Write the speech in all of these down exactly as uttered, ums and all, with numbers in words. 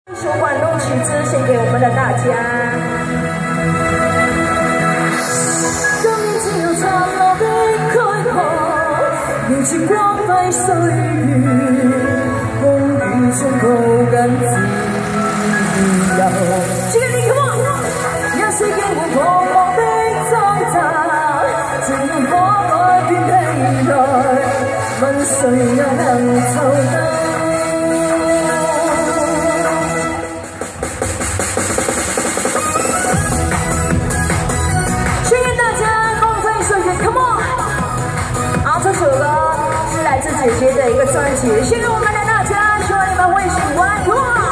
一首欢乐曲子献给我们的大家。生命只有殘留的軀殼，搖住光輝歲月，風雨中抱緊自由。這個你 come on， 一些經過彷徨的掙扎，情人可改變未來，問誰又能做到？ 姐姐的一个专辑，献给我们的大家，希望你们会喜欢。Come on！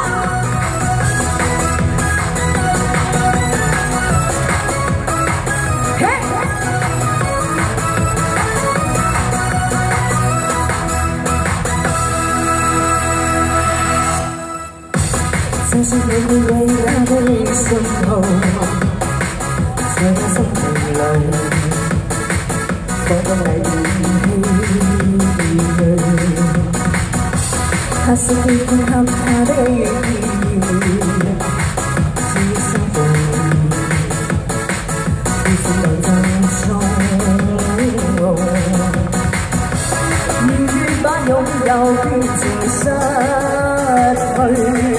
嘿，相信你會偉大的信號，在我心靈裏，放燈禮。 他是天空給他的意義，是生活，是生命當中。如願把擁有變成失去，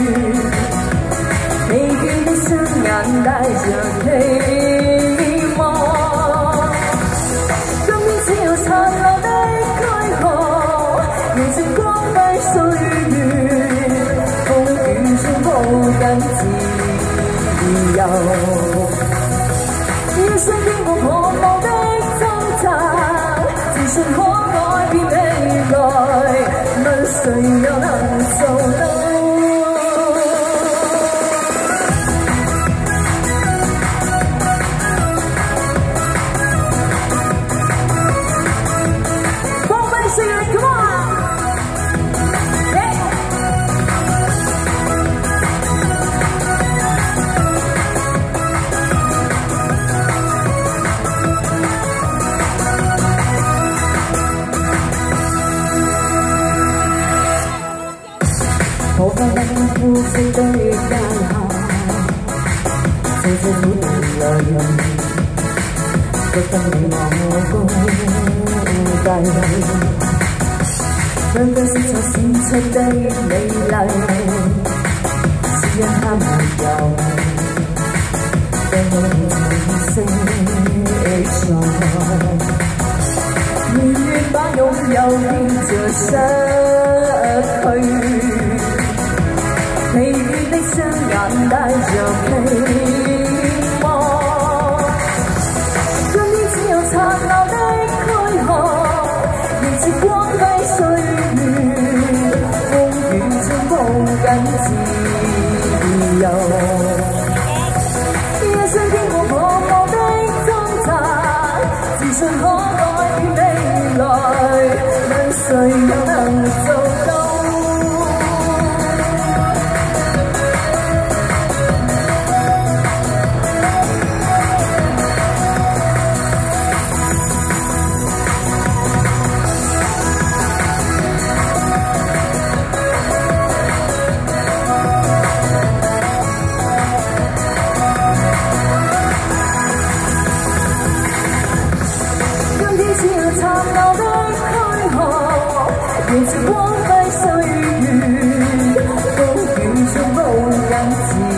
疲倦的雙眼帶着希望，今天只有殘留的軀殼，迎接光輝歲月。 跟自由，一生經過彷徨的掙扎，自信可改變未來，問誰又能做到？ 我發現呼吸的間下，細細苦難淚，覺得你我高低，兩個色彩閃出的美麗，是因它沒有讓我情聲在，願願把擁有變着失去。 疲倦的雙眼帶着希望，今天只有殘留的軀殼，迎接光輝歲月，風雨中抱緊自由。一生經過彷徨的掙扎，自信可改變未來，問誰又能做到？ 迎接光輝歲月，風雨中抱緊自